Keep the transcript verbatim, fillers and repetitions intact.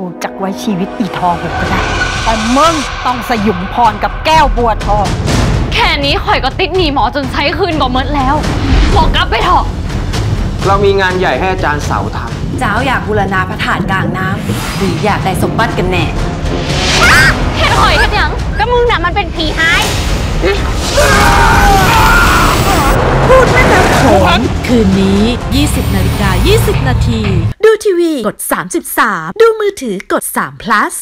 กูจักไว้ชีวิตอีทองกูก็ได้แต่มึงต้องสยุมพรกับแก้วบัวทองแค่นี้ข่อยก็ติดหนีหมอจนใช้คืนก็เมิดแล้วบอกกลับไปเถอะเรามีงานใหญ่ให้อาจารย์เสาทำเจ้าอยากบูรณาพระธาตุกลางน้ำหรืออยากได้สมบัติกันแน่เฮ็ดข่อยเฮ็ดหยังก็มึงน่ะมันเป็นผีหายพูดแม่น้ำโขงคืนนี้ ยี่สิบนาฬิกายี่สิบนาทีดูทีวีกดสามสิบสามดูมือถือกดสาม plus